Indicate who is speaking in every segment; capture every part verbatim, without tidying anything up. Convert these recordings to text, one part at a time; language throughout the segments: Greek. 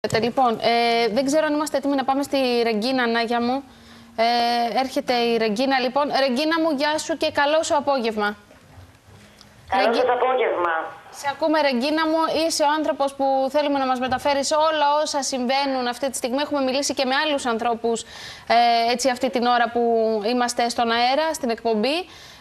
Speaker 1: Λοιπόν, ε, δεν ξέρω αν είμαστε έτοιμοι να πάμε στη Ρεγκίνα, Νάγια μου. Ε, έρχεται η Ρεγκίνα, λοιπόν. Ρεγκίνα μου, γεια σου και καλό σου απόγευμα.
Speaker 2: Καλό Ρεγγί... σας απόγευμα.
Speaker 1: Σε ακούμε, Ρεγκίνα μου. Είσαι ο άνθρωπος που θέλουμε να μας μεταφέρεις όλα όσα συμβαίνουν αυτή τη στιγμή. Έχουμε μιλήσει και με άλλους ανθρώπους ε, έτσι αυτή την ώρα που είμαστε στον αέρα, στην εκπομπή.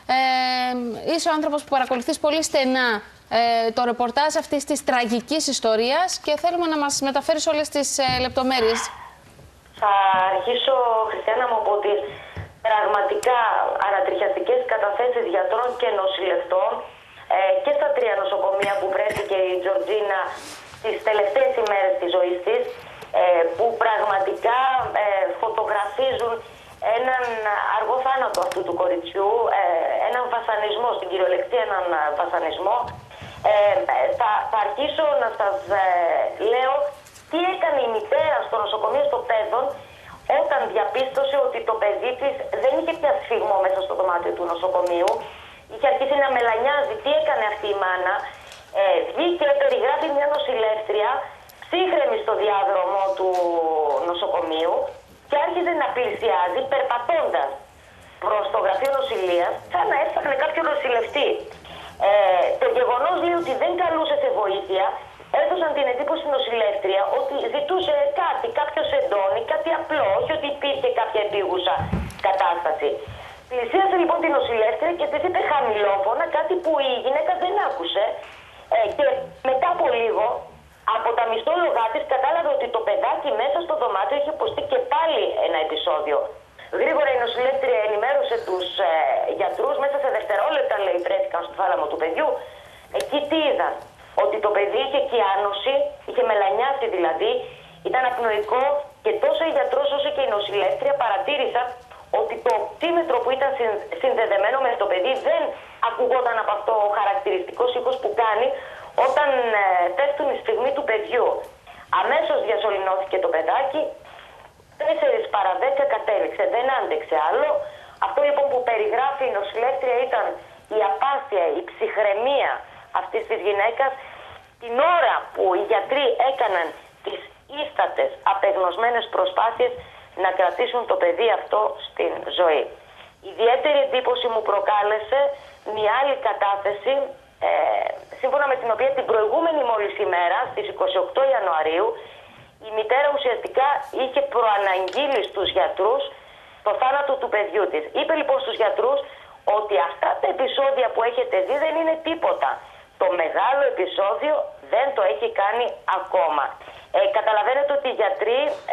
Speaker 1: Ε, είσαι ο άνθρωπος που παρακολουθείς πολύ στενά ε, το ρεπορτάζ αυτής της τραγικής ιστορίας και θέλουμε να μας μεταφέρεις όλες τις ε, λεπτομέρειες.
Speaker 2: Θα αρχίσω, Χριστιανά μου, από τις πραγματικά ανατριχιαστικές καταθέσεις γιατρών και νοσηλευτών ε, και στα τρία νοσοκομεία που βρέθηκε η Τζορτζίνα τις τελευταίες ημέρες της ζωής της, ε, που πραγματικά ε, φωτογραφίζουν έναν αργό θάνατο αυτού του κοριτσιού, ε, έναν βασανισμό, στην κυριολεξία έναν βασανισμό. Ε, θα, θα αρχίσω να σας ε, λέω τι έκανε η μητέρα στο νοσοκομείο στο Πέδον όταν διαπίστωσε ότι το παιδί της δεν είχε πια σφιγμό μέσα στο δωμάτιο του νοσοκομείου. Είχε αρχίσει να μελανιάζει. Τι έκανε αυτή η μάνα? Ε, βγήκε, περιγράφει μια νοσηλεύτρια ψύχρεμη στο διάδρομο του νοσοκομείου και άρχισε να πλησιάζει περπατώντας προς το γραφείο νοσηλείας, σαν να έφτανε κάποιο νοσηλευτή. Ε, το γεγονός λέει ότι δεν καλούσε σε βοήθεια, έδωσαν την εντύπωση στην νοσηλεύτρια ότι ζητούσε κάτι, κάποιο σεντόνι, κάτι απλό, όχι ότι υπήρχε κάποια επίγουσα κατάσταση. Πλησίασε λοιπόν την νοσηλεύτρια και της είπε χαμηλόφωνα κάτι που η γυναίκα δεν άκουσε ε, και μετά από λίγο από τα μισθόλογά της κατάλαβε ότι το παιδάκι μέσα στο δωμάτιο είχε υποστεί και πάλι ένα επεισόδιο. Γρήγορα η νοσηλεύτρια ενημέρωσε τους ε, γιατρούς, μέσα σε δευτερόλεπτα λέει βρέθηκαν στο θάλαμο του παιδιού. Εκεί τι είδαν? Ότι το παιδί είχε κιάνωση, είχε μελανιάσει δηλαδή, ήταν απνοϊκό και τόσο η γιατρός όσο και η νοσηλεύτρια παρατήρησαν ότι το οξύμετρο που ήταν συνδεδεμένο με το παιδί δεν ακουγόταν από αυτό ο χαρακτηριστικός ήχος που κάνει όταν ε, πέφτουν η στιγμή του παιδιού. Αμέσως διασωληνώθηκε το παιδάκι, τέσσερις παρά δέκα κατέληξε, δεν άντεξε άλλο. Αυτό λοιπόν που περιγράφει η νοσηλεύτρια ήταν η απάθεια, η ψυχραιμία αυτής της γυναίκας την ώρα που οι γιατροί έκαναν τις ίστατες απεγνωσμένες προσπάθειες να κρατήσουν το παιδί αυτό στην ζωή. Ιδιαίτερη εντύπωση μου προκάλεσε μια άλλη κατάθεση, ε, σύμφωνα με την οποία την προηγούμενη μόλις ημέρα, στις είκοσι οκτώ Ιανουαρίου, η μητέρα ουσιαστικά είχε προαναγγείλει στους γιατρούς το θάνατο του παιδιού της. Είπε λοιπόν στους γιατρούς ότι αυτά τα επεισόδια που έχετε δει δεν είναι τίποτα. Το μεγάλο επεισόδιο δεν το έχει κάνει ακόμα. Ε, καταλαβαίνετε ότι οι γιατροί ε,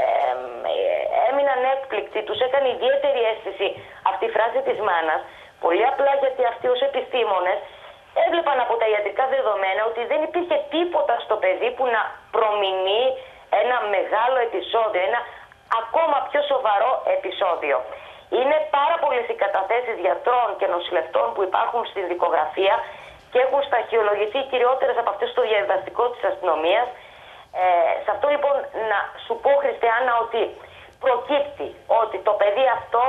Speaker 2: ε, έμειναν έκπληκτοι, τους έκανε ιδιαίτερη αίσθηση αυτή η φράση της μάνας, πολύ απλά γιατί αυτοί ως επιστήμονες έβλεπαν από τα ιατρικά δεδομένα ότι δεν υπήρχε τίποτα στο παιδί που να προμηνεί ένα μεγάλο επεισόδιο, ένα ακόμα πιο σοβαρό επεισόδιο. Είναι πάρα πολλές οι καταθέσεις γιατρών και νοσηλευτών που υπάρχουν στην δικογραφία και έχουν σταχυολογηθεί κυριότερες από αυτές στο διαδικαστικό της αστυνομίας. Ε, σε αυτό λοιπόν να σου πω, Χριστιανά, ότι προκύπτει ότι το παιδί αυτό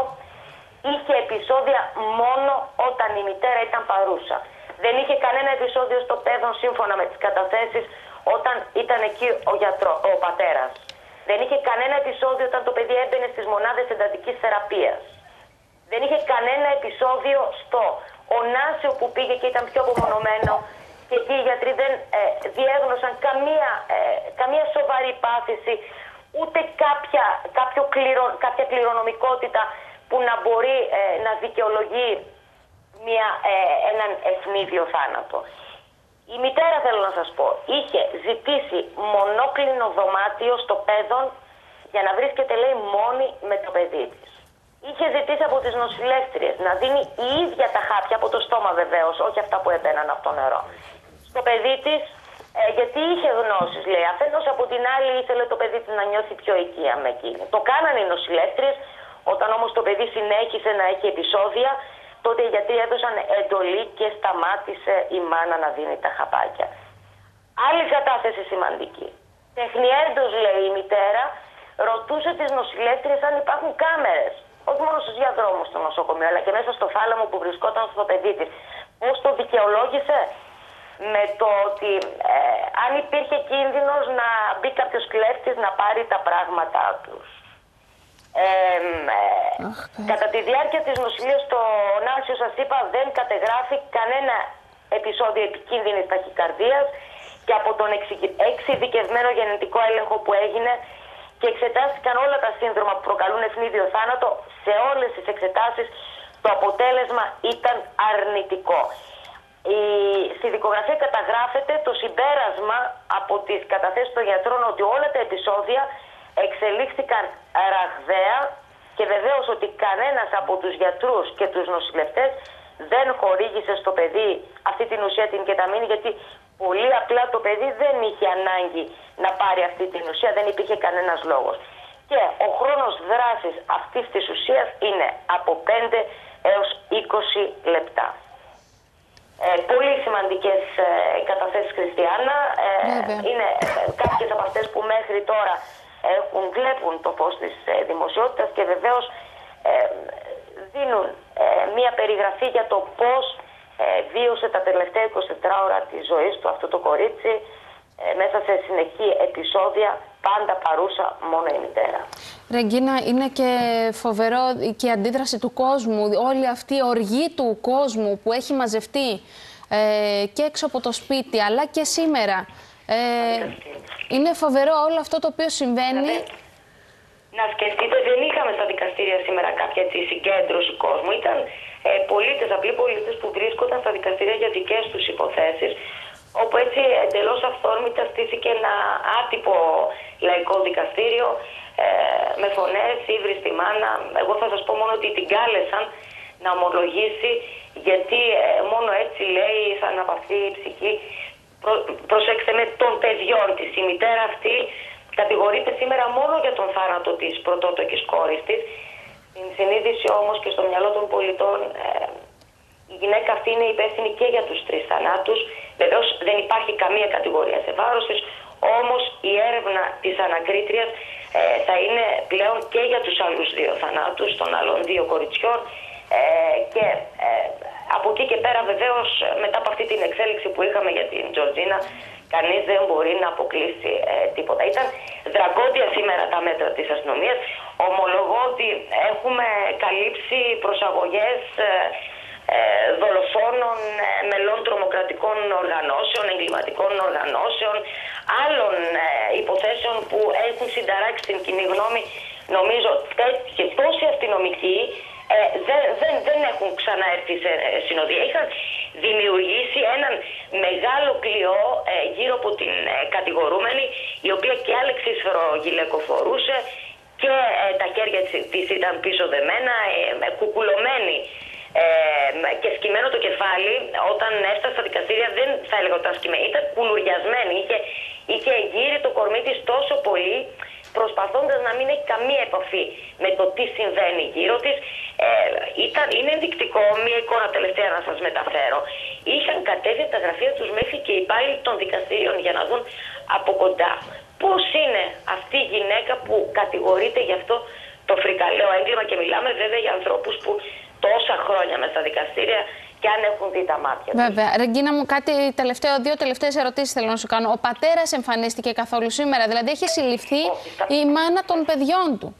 Speaker 2: είχε επεισόδια μόνο όταν η μητέρα ήταν παρούσα. Δεν είχε κανένα επεισόδιο στο Πέδον σύμφωνα με τις καταθέσεις όταν ήταν εκεί ο, γιατρό, ο πατέρας. Δεν είχε κανένα επεισόδιο όταν το παιδί έμπαινε στις μονάδες εντατικής θεραπείας. Δεν είχε κανένα επεισόδιο στο Ωνάσιο που πήγε και ήταν πιο απομονωμένο και εκεί οι γιατροί δεν ε, διέγνωσαν καμία, ε, καμία σοβαρή πάθηση, ούτε κάποια, κάποιο κληρο, κάποια κληρονομικότητα που να μπορεί ε, να δικαιολογεί μια, ε, έναν ευνίδιο θάνατο. Η μητέρα, θέλω να σας πω, είχε ζητήσει μονόκλινο δωμάτιο στο Πέδον για να βρίσκεται, λέει, μόνη με το παιδί της. Είχε ζητήσει από τις νοσηλεύτριες να δίνει η ίδια τα χάπια, από το στόμα βεβαίως, όχι αυτά που έμπαιναν από το νερό, στο παιδί της, ε, γιατί είχε γνώσεις, λέει. Αφενός από την άλλη ήθελε το παιδί της να νιώθει πιο οικία με εκείνη. Το κάνανε οι νοσηλεύτριες, όταν όμως το παιδί συνέχισε να έχει επεισόδια, τότε οι γιατροί έδωσαν εντολή και σταμάτησε η μάνα να δίνει τα χαπάκια. Άλλη κατάθεση σημαντική. Τεχνιέντος, λέει η μητέρα, ρωτούσε τις νοσηλεύτριες αν υπάρχουν κάμερες. Όχι μόνο στους διαδρόμους στο νοσοκομείο, αλλά και μέσα στο θάλαμο που βρισκόταν στο παιδί της. Πώς το δικαιολόγησε? με το ότι ε, αν υπήρχε κίνδυνος να μπει κάποιος κλέφτης να πάρει τα πράγματά τους. Ε, ε,
Speaker 1: Αχ,
Speaker 2: κατά τη διάρκεια της νοσηλείας στο Νάσιο, σας είπα, δεν κατεγράφει κανένα επεισόδιο επικίνδυνης ταχυκαρδίας και από τον εξειδικευμένο γενετικό έλεγχο που έγινε και εξετάστηκαν όλα τα σύνδρομα που προκαλούν ευνίδιο θάνατο. Σε όλες τις εξετάσεις το αποτέλεσμα ήταν αρνητικό. Η, στη δικογραφία καταγράφεται το συμπέρασμα από τις καταθέσεις των γιατρών ότι όλα τα επεισόδια εξελίχθηκαν ραγδαία και βεβαίως ότι κανένας από τους γιατρούς και τους νοσηλευτές δεν χορήγησε στο παιδί αυτή την ουσία, την κεταμίνη, γιατί πολύ απλά το παιδί δεν είχε ανάγκη να πάρει αυτή την ουσία, δεν υπήρχε κανένας λόγος. Και ο χρόνος δράσης αυτής της ουσίας είναι από πέντε έως είκοσι λεπτά. Ε, πολύ σημαντικές ε, καταθέσεις, Χριστιανά. Ε, είναι ε, κάποιες από αυτές που μέχρι τώρα έχουν, βλέπουν το φως της ε, δημοσιότητας και βεβαίως ε, δίνουν ε, μία περιγραφή για το πώς ε, βίωσε τα τελευταία είκοσι τέσσερις ώρα της ζωής του αυτό το κορίτσι, ε, μέσα σε συνεχή επεισόδια, πάντα παρούσα μόνο η μητέρα.
Speaker 1: Ρεγκίνα, είναι και φοβερό και η αντίδραση του κόσμου, όλη αυτή η οργή του κόσμου που έχει μαζευτεί ε, και έξω από το σπίτι, αλλά και σήμερα. Ε, είναι φοβερό όλο αυτό το οποίο συμβαίνει.
Speaker 2: Να σκεφτείτε, δεν είχαμε στα δικαστήρια σήμερα κάποια έτσι, συγκέντρωση κόσμου. Ήταν ε, πολίτες, απλοί πολίτες που βρίσκονταν στα δικαστήρια για δικές τους υποθέσεις, όπου έτσι εντελώς αυθόρμητα στήθηκε ένα άτυπο λαϊκό δικαστήριο ε, με φωνές, ύβρι στη μάνα. Εγώ θα σας πω μόνο ότι την κάλεσαν να ομολογήσει, γιατί ε, μόνο έτσι, λέει, θα αναπαυθεί η ψυχή. Προ, προσέξτε με, των παιδιών της. Η μητέρα αυτή κατηγορείται σήμερα μόνο για τον θάνατο της πρωτότοκης κόρης της. Στην συνείδηση όμως και στο μυαλό των πολιτών, ε, η γυναίκα αυτή είναι υπεύθυνη και για τους τρεις θανάτους. Βεβαίως δεν υπάρχει καμία κατηγορία σε βάρος της, όμως η έρευνα της ανακρίτριας ε, θα είναι πλέον και για τους άλλους δύο θανάτους, των άλλων δύο κοριτσιών. Ε, και ε, από εκεί και πέρα, βεβαίως, μετά από αυτή την εξέλιξη που είχαμε για την Τζορτζίνα, κανείς δεν μπορεί να αποκλείσει ε, τίποτα. Ήταν δρακόντια σήμερα τα μέτρα της αστυνομίας. Ομολογώ ότι έχουμε καλύψει προσαγωγές ε, ε, δολοφόνων, ε, μελών τρομοκρατικών οργανώσεων, εγκληματικών οργανώσεων, άλλων ε, υποθέσεων που έχουν συνταράξει την κοινή γνώμη. Νομίζω και τόσοι αστυνομικοί Ε, δεν, δεν, δεν έχουν ξαναέρθει σε συνοδεία. Είχαν δημιουργήσει έναν μεγάλο κλειό ε, γύρω από την ε, κατηγορούμενη, η οποία και άλλο εξίσφαιρο γυλαίκο φορούσε και ε, τα χέρια της ήταν πίσω δεμένα, ε, κουκουλωμένη ε, και σκυμμένο το κεφάλι. Όταν έφτασε στα δικαστήρια, δεν θα έλεγα ότι ήταν σκυμμένη, ήταν κουλουριασμένη, είχε, είχε γύρει το κορμί της τόσο πολύ, προσπαθώντας να μην έχει καμία επαφή με το τι συμβαίνει γύρω της. Ε, ήταν, είναι ενδεικτικό, μία εικόνα τελευταία να σας μεταφέρω. Είχαν κατέβει από τα γραφεία τους μέχρι και οι υπάλληλοι των δικαστήριων για να δουν από κοντά πώς είναι αυτή η γυναίκα που κατηγορείται γι' αυτό το φρικαλαίο έγκλημα, και μιλάμε βέβαια για ανθρώπους που τόσα χρόνια μέσα στα δικαστήρια και αν έχουν δει τα μάτια τους.
Speaker 1: Βέβαια. Ρεγκίνα μου, κάτι τελευταίο, δύο τελευταίες ερωτήσεις θέλω να σου κάνω. Ο πατέρας εμφανίστηκε καθόλου σήμερα? Δηλαδή έχει συλληφθεί
Speaker 2: Όχι, στα...
Speaker 1: η μάνα των παιδιών του?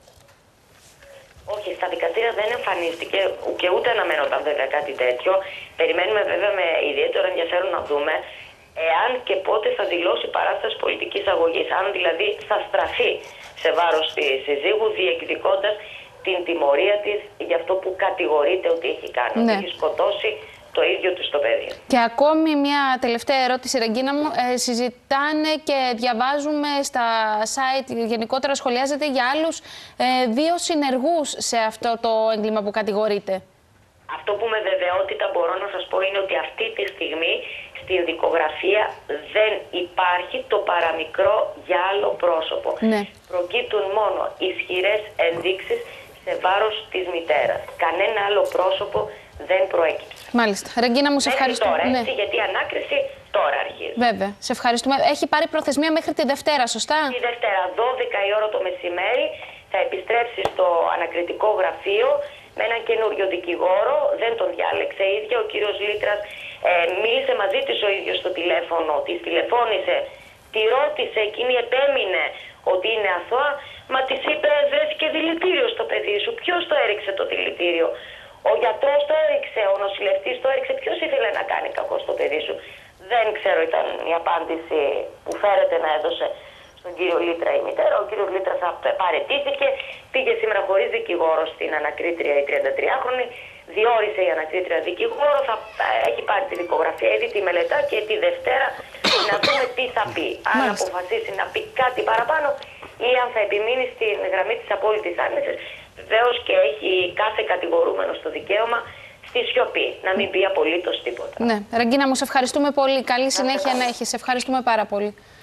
Speaker 2: Όχι, στα δικαστήρια δεν εμφανίστηκε και ούτε αναμένονταν βέβαια κάτι τέτοιο. Περιμένουμε βέβαια με ιδιαίτερο ενδιαφέρον να δούμε εάν και πότε θα δηλώσει παράσταση πολιτικής αγωγής. Αν δηλαδή θα στραφεί σε βάρος της συζύγου, διεκδικώντας την τιμωρία της για αυτό που κατηγορείται ότι έχει κάνει. Ναι. Ότι έχει σκοτώσει το ίδιο του το παιδί.
Speaker 1: Και ακόμη μια τελευταία ερώτηση, Ρεγκίνα μου. Ε, συζητάνε και διαβάζουμε στα site, γενικότερα σχολιάζεται για άλλους ε, δύο συνεργούς σε αυτό το έγκλημα που κατηγορείται.
Speaker 2: Αυτό που με βεβαιότητα μπορώ να σας πω είναι ότι αυτή τη στιγμή στην δικογραφία δεν υπάρχει το παραμικρό για άλλο πρόσωπο. Ναι. Προκύπτουν μόνο ισχυρές ενδείξεις σε βάρος της μητέρας. Κανένα άλλο πρόσωπο δεν προέκυψε.
Speaker 1: Μάλιστα. Ρεγκίνα μου, σε ευχαριστώ.
Speaker 2: Τώρα,
Speaker 1: ναι.
Speaker 2: έτσι, γιατί η ανάκριση τώρα αρχίζει.
Speaker 1: Βέβαια. Σε ευχαριστούμε. Έχει πάρει προθεσμία μέχρι τη Δευτέρα, σωστά?
Speaker 2: Τη Δευτέρα, δώδεκα η ώρα το μεσημέρι, θα επιστρέψει στο ανακριτικό γραφείο με έναν καινούριο δικηγόρο. Δεν τον διάλεξε ίδια. Ο κύριος Λίτρας Ε, μίλησε μαζί της ο ίδιος στο τηλέφωνο, της τηλεφώνησε, τη ρώτησε, εκείνη επέμεινε ότι είναι αθώα, μα της είπε βρέθηκε δηλητήριο στο παιδί σου. Ποιος το έριξε το δηλητήριο? Ο γιατρός το έριξε, ο νοσηλευτής το έριξε, ποιος ήθελε να κάνει κακό στο παιδί σου? Δεν ξέρω, ήταν η απάντηση που φέρεται να έδωσε στον κύριο Λίτρα η μητέρα. Ο κύριος Λίτρας παραιτήθηκε, πήγε σήμερα χωρίς δικηγόρο στην ανακρίτρια η τριαντατριάχρονη, διόρισε η ανακρίτρια δικηγόρο, θα έχει πάρει τη δικογραφία, ήδη τη μελετά και τη Δευτέρα να δούμε τι θα πει. Αν αποφασίσει να πει κάτι παραπάνω ή αν θα επιμείνει στην γραμμή της απόλυτης άρνησης. Βεβαίως και έχει κάθε κατηγορούμενο στο δικαίωμα στη σιωπή, να μην πει απολύτως τίποτα.
Speaker 1: Ναι, Ραγκίνα μου, σε ευχαριστούμε πολύ. Καλή συνέχεια να έχεις. Σε ευχαριστούμε πάρα πολύ.